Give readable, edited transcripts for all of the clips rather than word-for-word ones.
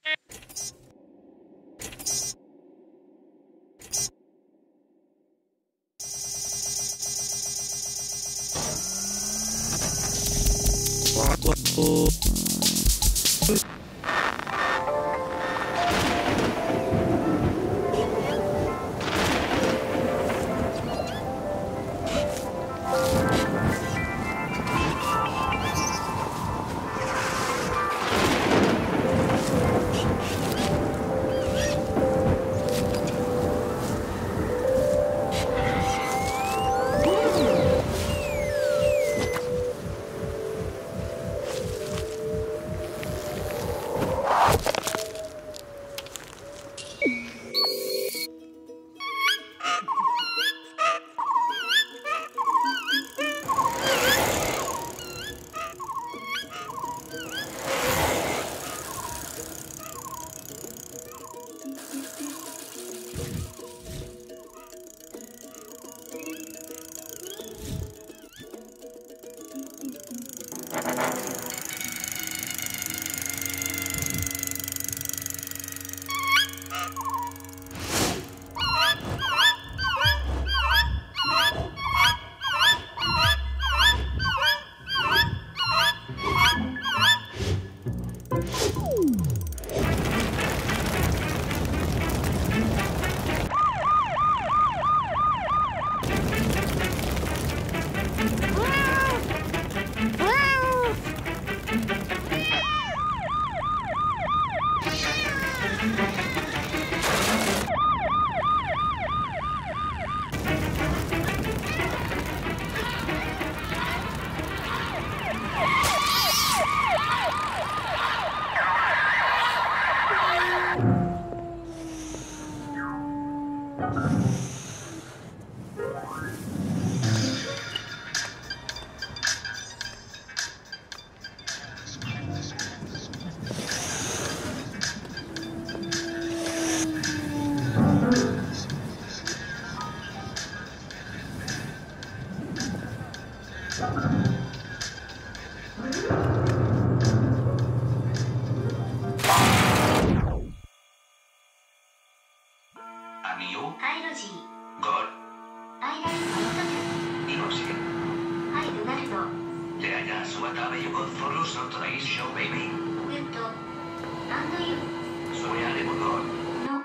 Amigo, ハイロジー、 God, アイラインの一 Inoxia. つ、はい、ルナルド、 Te hallas su ataque con Zorus on today's show, baby. グッド、アンドユ Soy Alemodor. の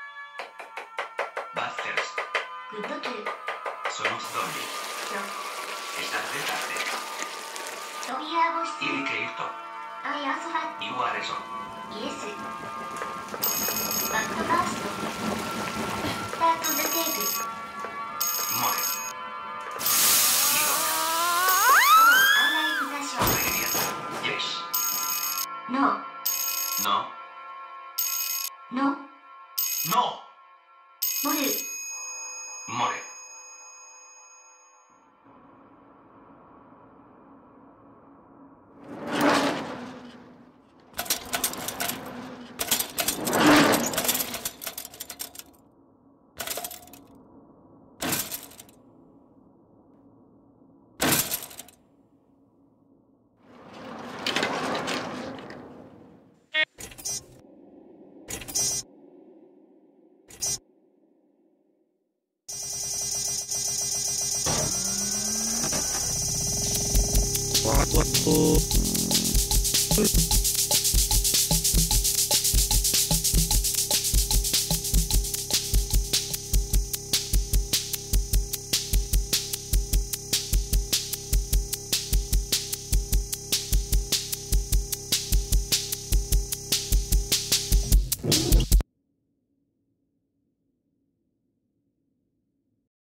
Busters. グッドトゥ、 Somos zombies. の Estás de tarde. ロビアーボス、 Tiene que ir todo. アイアーソファ、 Igual eso. イエス、バックバースト、スタートザテープ、 More. オー、アイライクザショ Yes. ー、ノ No. ー、ノ、 No. モル、 More. ー、